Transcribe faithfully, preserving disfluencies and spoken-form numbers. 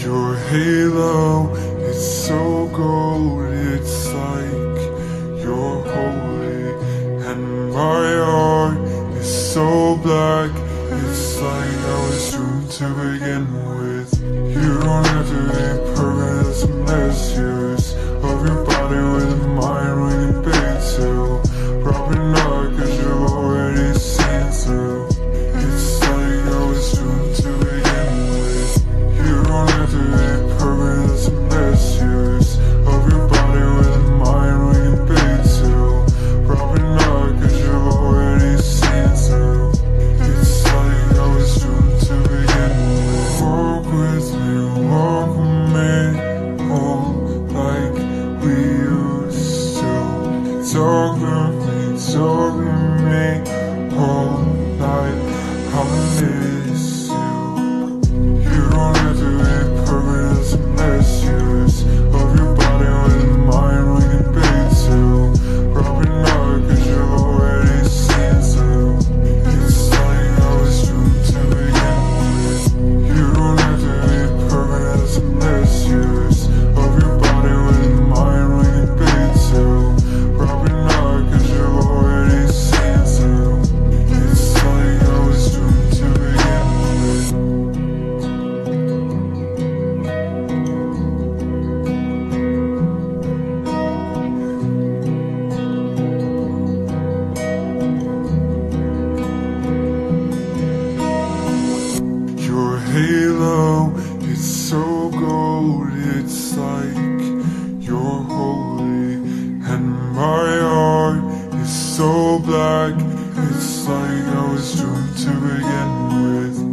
Your halo is so gold, it's like you're holy. And my heart is so black, it's like I was doomed to begin with. You don't have to be perfect, that's a mess. Use of your body with a mind when you beg to. Probably not, cause you've already seen through. It's like I was doomed to begin with. You don't have to be perfect, that's a mess. Use of your body with a mind when you beg to. Probably not, cause you've already seen through. It's like I was doomed to begin with. Walk with me, walk with me home like we used to. Talk with me, talk with me all night, I miss you. You don't have to be perfect, that's a mess. Use of your body with a mind when you beg to. Probably not, cause you've already seen through. It's like I was doomed to begin with. You don't have to be perfect, that's a mess. Use of your body with a mind when you beg to. Probably not, cause you've already seen through. It's like I was doomed to begin with. Your halo is so gold, it's like you're holy. And my heart is so black, it's like I was doomed to begin with.